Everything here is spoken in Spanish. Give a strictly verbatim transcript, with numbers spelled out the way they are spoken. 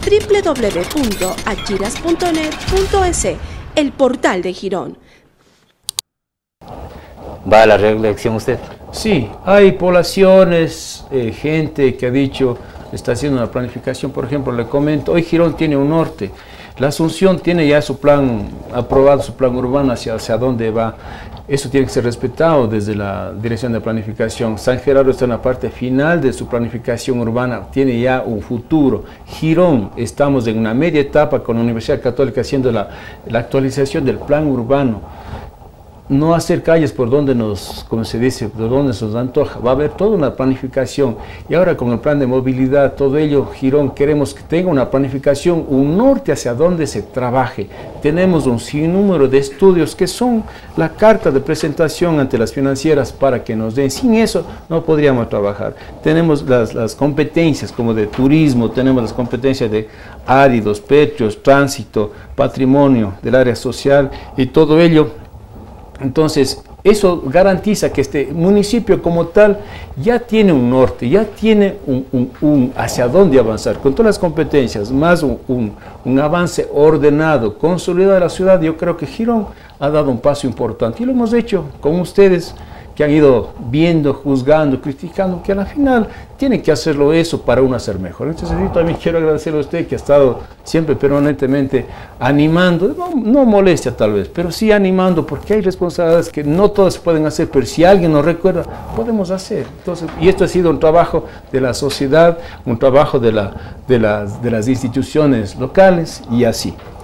w w w punto achiras punto net punto es, el portal de Girón. ¿Va a la reelección usted? Sí, hay poblaciones, eh, gente que ha dicho, está haciendo una planificación. Por ejemplo, le comento, hoy Girón tiene un norte. La Asunción tiene ya su plan aprobado, su plan urbano hacia, hacia dónde va. Eso tiene que ser respetado desde la Dirección de Planificación. San Gerardo está en la parte final de su planificación urbana, tiene ya un futuro. Girón, estamos en una media etapa con la Universidad Católica haciendo la, la actualización del plan urbano. No hacer calles por donde nos, como se dice, por donde se nos antoja. Va a haber toda una planificación. Y ahora con el plan de movilidad, todo ello, Girón, queremos que tenga una planificación, un norte hacia donde se trabaje. Tenemos un sinnúmero de estudios que son la carta de presentación ante las financieras para que nos den. Sin eso no podríamos trabajar. Tenemos las, las competencias como de turismo, tenemos las competencias de áridos, pétreos, tránsito, patrimonio del área social y todo ello. Entonces, eso garantiza que este municipio como tal ya tiene un norte, ya tiene un, un, un hacia dónde avanzar, con todas las competencias, más un, un, un avance ordenado, consolidado de la ciudad. Yo creo que Girón ha dado un paso importante y lo hemos hecho con ustedes, que han ido viendo, juzgando, criticando, que a la final tienen que hacerlo eso para uno hacer mejor. Entonces yo también quiero agradecerle a usted que ha estado siempre permanentemente animando, no, no molestia tal vez, pero sí animando, porque hay responsabilidades que no todas se pueden hacer, pero si alguien nos recuerda, podemos hacer. Entonces, y esto ha sido un trabajo de la sociedad, un trabajo de, la, de, las, de las instituciones locales y así.